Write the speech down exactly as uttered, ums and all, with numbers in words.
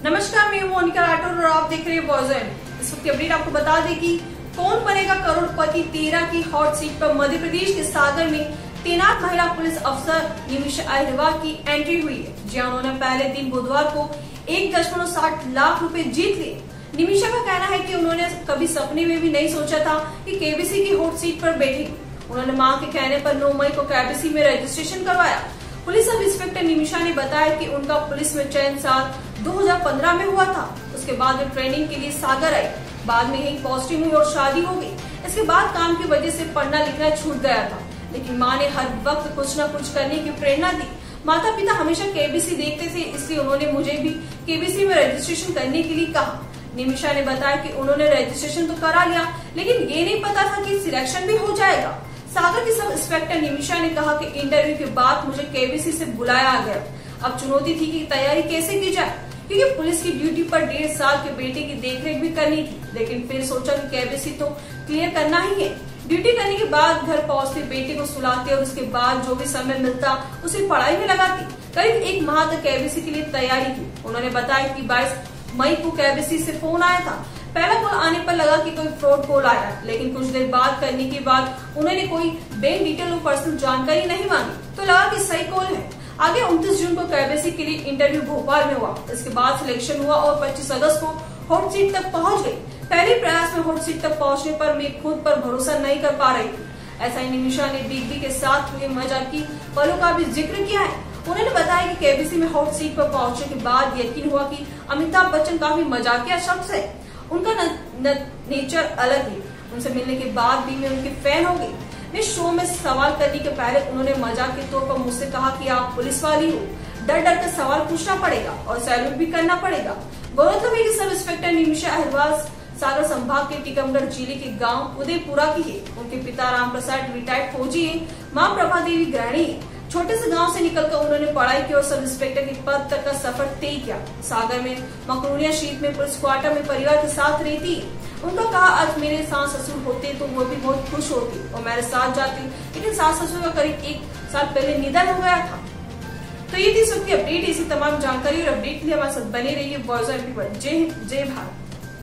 नमस्कार, मैं हूं मोनिका राठौर और आप देख रहे हैं वॉइस एम। इस वक्त की अपडेट आपको बता दें कि कौन बनेगा करोड़पति तेरह की हॉट सीट पर मध्य प्रदेश के सागर में तैनात महिला पुलिस अफसर निमिषा अहिरवार की एंट्री हुई है। जी उन्होंने पहले दिन बुधवार को एक दशमलव साठ लाख रुपए जीत लिए। निमिषा का कहना है कि उन्होंने कभी सपने में भी नहीं सोचा था कि केबीसी की हॉट सीट पर बैठेगी। उन्होंने मां के कहने पर नौ मई को केबीसी में रजिस्ट्रेशन करवाया। पुलिस सब इंस्पेक्टर निमिषा ने बताया कि उनका पुलिस में चयन साल दो हज़ार पंद्रह में हुआ था। उसके बाद वे ट्रेनिंग के लिए सागर आई। बाद में यही पॉजिटिव हुई और शादी हो गई। इसके बाद काम की वजह से पढ़ना लिखना छूट गया था, लेकिन मां ने हर वक्त कुछ न कुछ करने की प्रेरणा दी। माता पिता हमेशा केबीसी देखते थे, इसलिए उन्होंने मुझे भी केबीसी में रजिस्ट्रेशन करने के लिए कहा। निमिषा ने बताया कि उन्होंने रजिस्ट्रेशन तो करा लिया, लेकिन ये नहीं पता था कि सिलेक्शन भी हो जाएगा। सागर की सब इंस्पेक्टर निमिषा ने कहा कि इंटरव्यू के बाद मुझे केबीसी से बुलाया गया। अब चुनौती थी कि तैयारी कैसे की जाए, क्योंकि पुलिस की ड्यूटी पर डेढ़ साल के बेटे की देखरेख भी करनी थी। लेकिन फिर सोचा कि केबीसी तो क्लियर करना ही है। ड्यूटी करने के बाद घर पहुंचते बेटे को सुलाते और उसके बाद जो भी समय मिलता उसे पढ़ाई में लगाती। करीब एक माह तक केबीसी के लिए तैयारी की। उन्होंने बताया कि बाईस मई को केबीसी से फोन आया था। पहला कॉल आने पर लगा कि कोई फ्रॉड कॉल आया, लेकिन कुछ देर बात करने के बाद उन्होंने कोई बैंक डिटेल और पर्सनल जानकारी नहीं मांगी, तो लगा कि सही कॉल है। आगे उनतीस जून को केबीसी के लिए इंटरव्यू भोपाल में हुआ। इसके बाद सिलेक्शन हुआ और पच्चीस अगस्त को हॉट सीट तक पहुंच गई। पहले प्रयास में हॉट सीट तक पहुंचने पर मैं खुद पर भरोसा नहीं कर पा रही थी। ऐसा ही निमिषा ने बिग बी के साथ हुए मजाकी पलों का भी जिक्र किया है। उन्होंने बताया कि केबीसी में हॉट सीट पर पहुंचने के बाद यकीन हुआ कि अमिताभ बच्चन काफी मजाकिया शख्स है। उनका न, न, नेचर अलग है। उनसे मिलने के बाद भी मैं उनकी फैन हो गई। मैं शो में सवाल करने के पहले उन्होंने मजाक के तौर पर मुझसे कहा कि आप पुलिस वाली हो, डर डर कर सवाल पूछना पड़ेगा और सैल्यूट भी करना पड़ेगा। गौरतलब है कि सब इंस्पेक्टर निमिषा अहिरवार सागर संभाग के टीकमगढ़ जिले के गांव उदयपुरा की है। उनके पिता राम प्रसाद रिटायर्ड फौजी है, मां प्रभा देवी गृहिणी है। छोटे से गांव से निकलकर उन्होंने पढ़ाई की और सब इंस्पेक्टर के पद तक का सफर तय किया। सागर में मकरूनिया शीट में पुलिस क्वार्टर में परिवार के साथ रहती है। उनका कहा, आज मेरे सास ससुर होते तो वो भी बहुत खुश होती और मेरे साथ जाती, लेकिन सास ससुर का करीब एक साल पहले निधन हो गया था। तो ये थी सबकी अपडेट। इसी तमाम जानकारी और अपडेट के लिए हमारे साथ बने रहिए वॉइस एम पी पर। जय हिंद, जय भारत।